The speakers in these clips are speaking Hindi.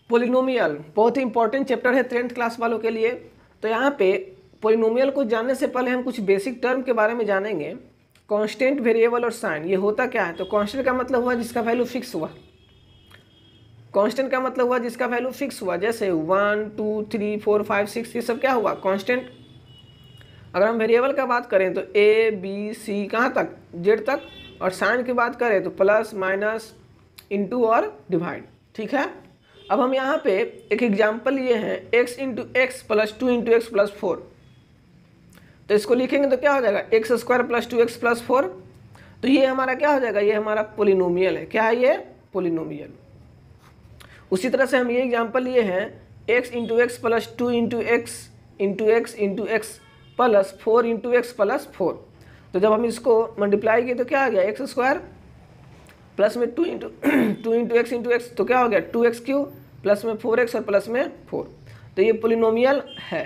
पोलिनोमियल बहुत ही इंपॉर्टेंट चैप्टर है 10th क्लास वालों के लिए। तो यहाँ पे पोलिनोमियल को जानने से पहले हम कुछ बेसिक टर्म के बारे में जानेंगे। कांस्टेंट, वेरिएबल और साइन, ये होता क्या है? तो कांस्टेंट का मतलब हुआ जिसका वैल्यू फिक्स हुआ। कांस्टेंट का मतलब हुआ जिसका वैल्यू फिक्स हुआ, जैसे 1 2 3 4 5 6 ये सब क्या हुआ? कांस्टेंट। अगर हम वेरिएबल का बात करें तो ए बी सी कहाँ तक? जेड तक। और साइन की बात करें तो प्लस माइनस इंटू और डिवाइड। ठीक है। अब हम यहाँ पे एक एग्जाम्पल लिए हैं x into x plus 2 into x plus 4। तो इसको लिखेंगे तो क्या हो जाएगा? X square plus 2x plus 4। तो ये हमारा क्या हो जाएगा? ये हमारा पोलिनोमियल है। क्या है ये? पोलिनोमियल। उसी तरह से हम ये एग्जाम्पल लिए हैं x into x plus 2 into x into x into x plus 4 into x plus 4। तो जब हम इसको मल्टीप्लाई किए तो क्या आ गया? एक्स स्क्वायर प्लस में 2 इंटू एक्स इंटू एक्स, तो क्या हो गया? 2x क्यूब प्लस में 4x और प्लस में 4। तो ये पोलिनोमियल है।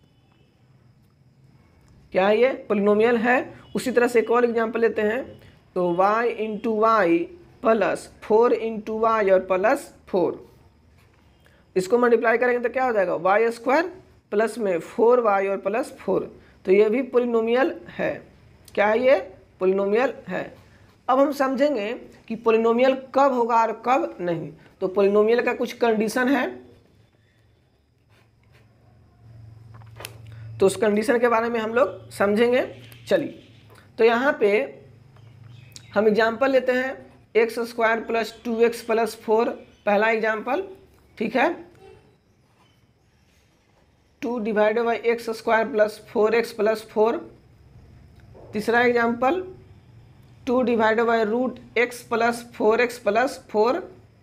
क्या है ये? पोलिनोमियल है। उसी तरह से एक और एग्जाम्पल लेते हैं। तो y into y plus 4 into y और प्लस 4, इसको मल्टीप्लाई करेंगे तो क्या हो जाएगा? वाई स्क्वायर प्लस में 4y और प्लस 4। तो ये भी पोलिनोमियल है। क्या है ये? पोलिनोमियल है। अब हम समझेंगे कि पोलिनोमियल कब होगा और कब नहीं। तो पोलिनोमियल का कुछ कंडीशन है, तो उस कंडीशन के बारे में हम लोग समझेंगे। चलिए, तो यहाँ पे हम एग्जाम्पल लेते हैं x square plus 2x plus 4, पहला एग्जाम्पल। ठीक है। 2 divided by x square plus 4x plus 4। तीसरा example 2 divided by root x plus 4x plus 4।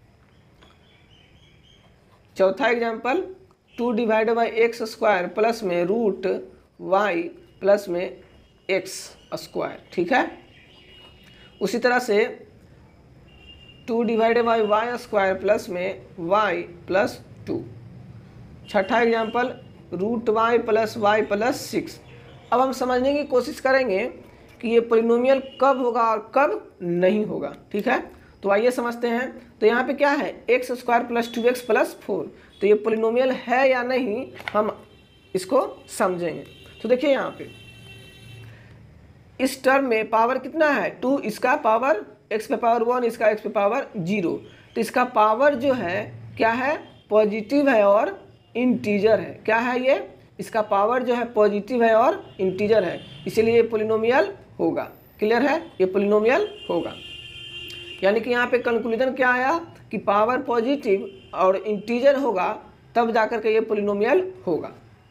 चौथा example 2 divided by x square plus में रूट वाई प्लस में एक्स स्क्वायर। ठीक है। उसी तरह से 2 divided by y square plus में वाई प्लस 2। छठा एग्जाम्पल रूट वाई प्लस 6। अब हम समझने की कोशिश करेंगे कि ये पोलिनोमियल कब होगा और कब नहीं होगा। ठीक है। तो आइए समझते हैं। तो यहाँ पे क्या है? X square plus 2x plus 4। तो ये पोलिनोमियल है या नहीं, हम इसको समझेंगे। तो देखिए यहाँ पे इस टर्म में पावर कितना है? 2, इसका पावर x पे पावर 1, इसका x पे पावर 0। तो इसका पावर जो है क्या है? पॉजिटिव है और इंटीजर है। क्या है ये? इसका पावर जो है पॉजिटिव है और इंटीजर है, इसीलिए ये पोलिनोमियल होगा। क्लियर है? ये पोलिनोमियल होगा। यानी कि यहाँ पे कंक्लूजन क्या आया कि पावर पॉजिटिव और इंटीजर होगा, तब जाकर के ये पोलिनोमियल होगा।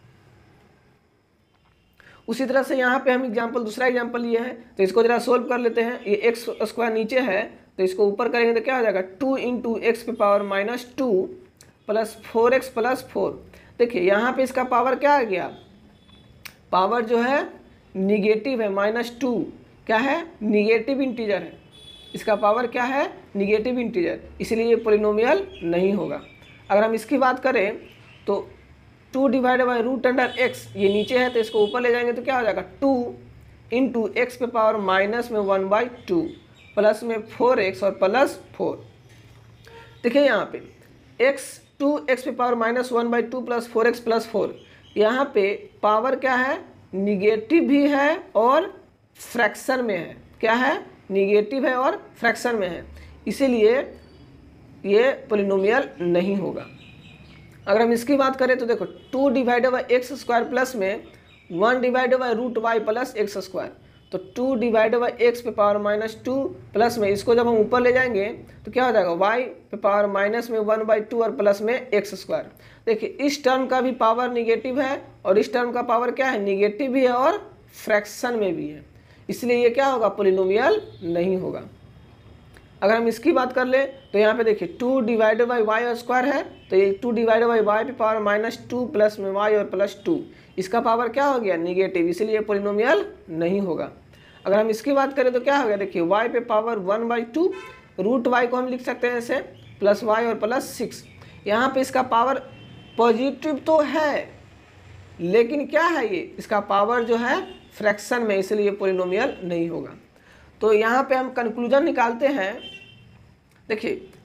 उसी तरह से यहाँ पे हम दूसरा एग्जाम्पल लिए हैं, तो इसको जरा सोल्व कर लेते हैं। ये एक्स स्क्वायर नीचे है, तो इसको ऊपर करेंगे तो क्या हो जाएगा? 2 इंटू एक्स पे power minus 2 plus 4x plus 4। देखिए यहाँ पे इसका पावर क्या आ गया? पावर जो है निगेटिव है, -2। क्या है? निगेटिव इंटीजर है। इसका पावर क्या है? निगेटिव इंटीजर, इसलिए ये पोलिनोमियल नहीं होगा। अगर हम इसकी बात करें तो 2 divided by root under x, ये नीचे है तो इसको ऊपर ले जाएंगे तो क्या हो जाएगा? 2 इंटू एक्स पे पावर माइनस में 1/2 प्लस में 4x और प्लस 4। देखिए यहाँ पे x पे power minus 1/2 plus 4x plus 4, यहाँ पे पावर क्या है? निगेटिव भी है और फ्रैक्शन में है। क्या है? निगेटिव है और फ्रैक्शन में है, इसीलिए ये पोलिनोमियल नहीं होगा। अगर हम इसकी बात करें तो देखो 2 divided by x square plus में 1 divided by root y plus x square. तो 2 डिवाइडेड बाई एक्स पे पावर -2 प्लस में इसको जब हम ऊपर ले जाएंगे तो क्या हो जाएगा? वाई पे पावर माइनस में 1/2 और प्लस में एक्स स्क्वायर। देखिए इस टर्म का भी पावर निगेटिव है और इस टर्म का पावर क्या है? निगेटिव भी है और फ्रैक्शन में भी है, इसलिए ये क्या होगा? पोलिनोमियल नहीं होगा। अगर हम इसकी बात कर ले तो यहाँ पे देखिए 2 डिवाइडेड बाई वाई स्क्वायर है, तो ये 2 डिवाइडेड बाई वाई पे पावर -2 प्लस में वाई और प्लस 2, इसका पावर क्या हो गया? निगेटिव, इसलिए पोलिनोमियल नहीं होगा। अगर हम इसकी बात करें तो क्या हो गया? देखिए y पे पावर 1/2, रूट y को हम लिख सकते हैं ऐसे, प्लस y और प्लस 6। यहाँ पे इसका पावर पॉजिटिव तो है, लेकिन क्या है ये? इसका पावर जो है फ्रैक्शन में, इसलिए पोलिनोमियल नहीं होगा। तो यहाँ पे हम कंक्लूजन निकालते हैं। देखिए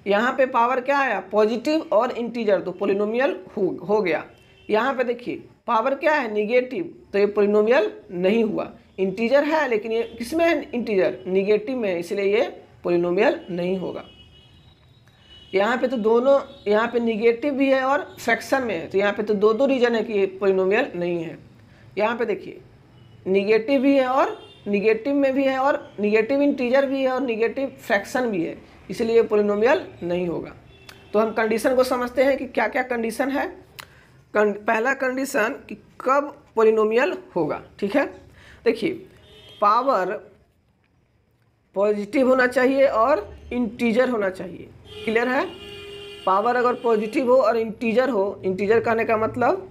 यहाँ पे पावर क्या आया, पॉजिटिव और इंटीजर, तो पोलिनोमियल हो गया। यहाँ पे देखिए पावर क्या है, निगेटिव, तो ये पोलिनोमियल नहीं हुआ। इंटीजर है लेकिन ये किसमें है, इंटीजर निगेटिव में है, इसलिए ये पोलिनोमियल नहीं होगा। यहाँ पे तो दोनों, यहाँ पे निगेटिव भी है और फ्रैक्शन में है, तो यहाँ पे तो दो रीजन है कि ये पोलिनोमियल नहीं है। यहाँ पे देखिए निगेटिव भी है और निगेटिव में भी है और निगेटिव इंटीजर भी है और निगेटिव फ्रैक्शन भी है, इसलिए ये पोलिनोमियल नहीं होगा। तो हम कंडीशन को समझते हैं कि क्या क्या कंडीशन है। पहला कंडीशन कि कब पोलिनोमियल होगा, ठीक है। देखिए पावर पॉजिटिव होना चाहिए और इंटीजर होना चाहिए, क्लियर है। पावर अगर पॉजिटिव हो और इंटीजर हो, इंटीजर कहने का मतलब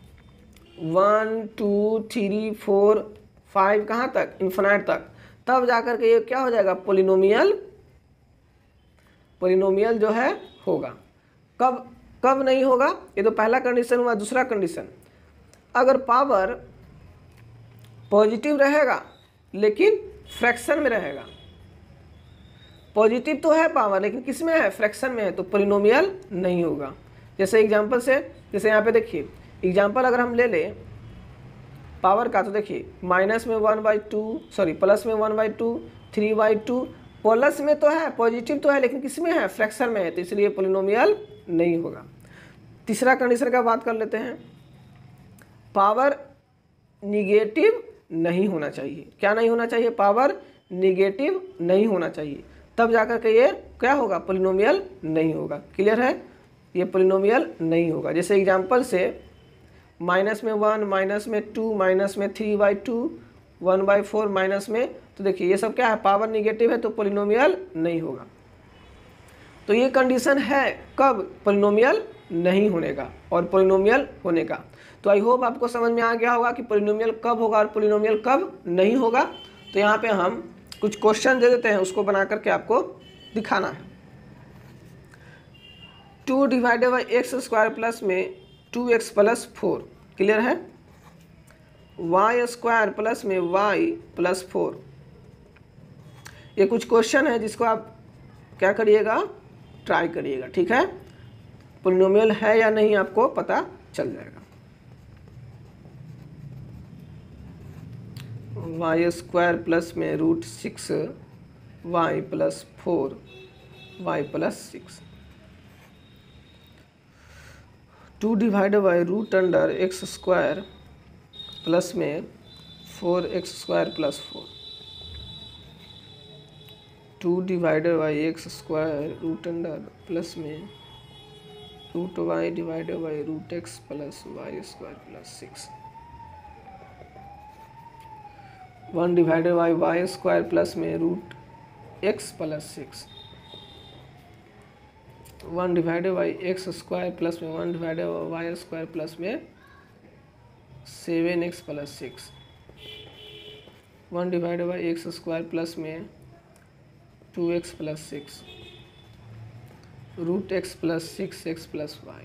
1 2 3 4 5 कहाँ तक, इन्फिनाइट तक, तब जाकर के ये क्या हो जाएगा, पोलिनोमियल जो है होगा। कब नहीं होगा, ये तो पहला कंडीशन हुआ। दूसरा कंडीशन, अगर पावर पॉजिटिव रहेगा लेकिन फ्रैक्शन में रहेगा, पॉजिटिव तो है पावर लेकिन किस में है, फ्रैक्शन में है, तो पोलिनोमियल नहीं होगा। जैसे एग्जांपल से, जैसे यहाँ पे देखिए एग्जांपल अगर हम ले लें पावर का, तो देखिए माइनस में 1/2, सॉरी प्लस में 1/2, 3/2, प्लस में तो है, पॉजिटिव तो है लेकिन किस में है, फ्रैक्शन में है, तो इसलिए पोलिनोमियल नहीं होगा। तीसरा कंडीशन का बात कर लेते हैं, पावर निगेटिव नहीं होना चाहिए। क्या नहीं होना चाहिए, पावर निगेटिव नहीं होना चाहिए, तब जाकर के ये क्या होगा, पोलिनोमियल नहीं होगा, क्लियर है। ये पोलिनोमियल नहीं होगा। जैसे एग्जांपल से माइनस में 1, माइनस में 2, माइनस में 3/2, 1/4 माइनस में, तो देखिए ये सब क्या है, पावर निगेटिव है, तो पोलिनोमियल नहीं होगा। तो ये कंडीशन है कब, पोलिनोमियल नहीं होने का और पोलिनोमियल होने का। तो आई होप आपको समझ में आ गया होगा कि पोलिनोमियल कब होगा और पोलिनोमियल कब नहीं होगा। तो यहाँ पे हम कुछ क्वेश्चन दे देते हैं, उसको बना करके आपको दिखाना है। 2 divided by x square plus में 2x प्लस 4, क्लियर है। y स्क्वायर प्लस में y प्लस 4, ये कुछ क्वेश्चन है जिसको आप क्या करिएगा, ट्राई करिएगा, ठीक है। पोलिनोमियल है या नहीं आपको पता चल जाएगा। y स्क्वायर प्लस में √6y plus 4y plus 6, 2 divided by root under x square plus में 4x square plus 4, 2 divided by x square root under plus में √y divided by √x plus y square plus 6, 1 divided by y square plus में √x plus 6, 1 divided by x square plus में 1 divided by y square plus में 7x plus 6, 1 divided by x square plus में 2x plus 6, √x plus 6x plus y,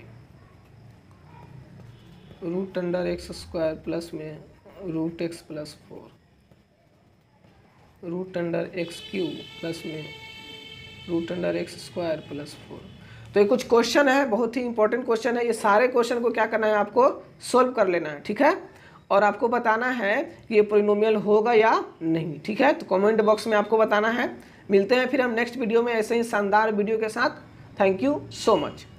root under x square plus में √x plus 4, root under x cube plus में root under x square plus 4। तो ये कुछ क्वेश्चन है, बहुत ही इंपॉर्टेंट क्वेश्चन है। ये सारे क्वेश्चन को क्या करना है, आपको सोल्व कर लेना है, ठीक है। और आपको बताना है कि ये पोलिनोमियल होगा या नहीं, ठीक है। तो कमेंट बॉक्स में आपको बताना है। मिलते हैं फिर हम नेक्स्ट वीडियो में ऐसे ही शानदार वीडियो के साथ। Thank you so much.